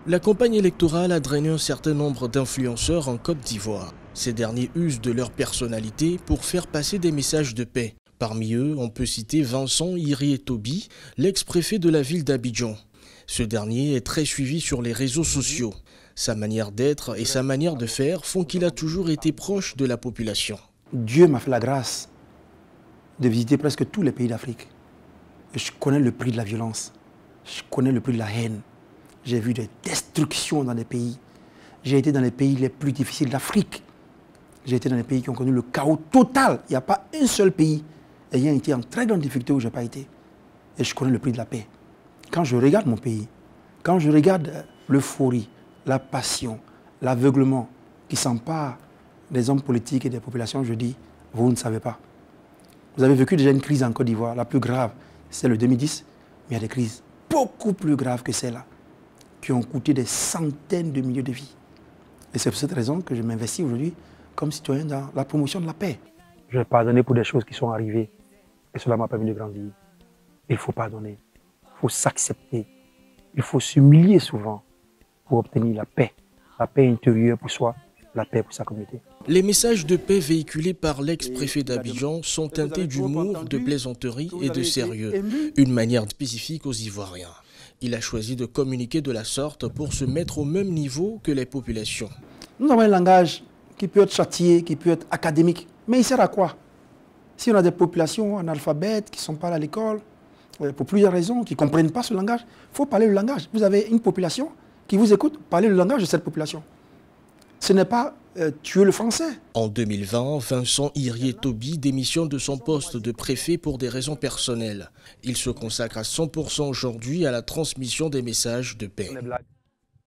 La campagne électorale a drainé un certain nombre d'influenceurs en Côte d'Ivoire. Ces derniers usent de leur personnalité pour faire passer des messages de paix. Parmi eux, on peut citer Vincent Irietobi, l'ex-préfet de la ville d'Abidjan. Ce dernier est très suivi sur les réseaux sociaux. Sa manière d'être et sa manière de faire font qu'il a toujours été proche de la population. Dieu m'a fait la grâce de visiter presque tous les pays d'Afrique. Je connais le prix de la violence, je connais le prix de la haine. J'ai vu des destructions dans des pays. J'ai été dans les pays les plus difficiles d'Afrique. J'ai été dans les pays qui ont connu le chaos total. Il n'y a pas un seul pays ayant été en très grande difficulté où je n'ai pas été. Et je connais le prix de la paix. Quand je regarde mon pays, quand je regarde l'euphorie, la passion, l'aveuglement qui s'empare des hommes politiques et des populations, je dis, vous ne savez pas. Vous avez vécu déjà une crise en Côte d'Ivoire. La plus grave, c'est le 2010. Mais il y a des crises beaucoup plus graves que celle-là, qui ont coûté des centaines de milliers de vies. Et c'est pour cette raison que je m'investis aujourd'hui comme citoyen dans la promotion de la paix. Je vais pardonner pour des choses qui sont arrivées. Et cela m'a permis de grandir. Il faut pardonner. Il faut s'accepter. Il faut s'humilier souvent pour obtenir la paix. La paix intérieure pour soi, la paix pour sa communauté. Les messages de paix véhiculés par l'ex-préfet d'Abidjan sont teintés d'humour, de plaisanterie et de sérieux. Une manière spécifique aux Ivoiriens. Il a choisi de communiquer de la sorte pour se mettre au même niveau que les populations. Nous avons un langage qui peut être châtié, qui peut être académique. Mais il sert à quoi? Si on a des populations analphabètes qui ne sont pas à l'école, pour plusieurs raisons, qui ne comprennent pas ce langage, il faut parler le langage. Vous avez une population qui vous écoute, parlez le langage de cette population. Ce n'est pas tuer le français. En 2020, Vincent Irietobi démissionne de son poste de préfet pour des raisons personnelles. Il se consacre à 100% aujourd'hui à la transmission des messages de paix.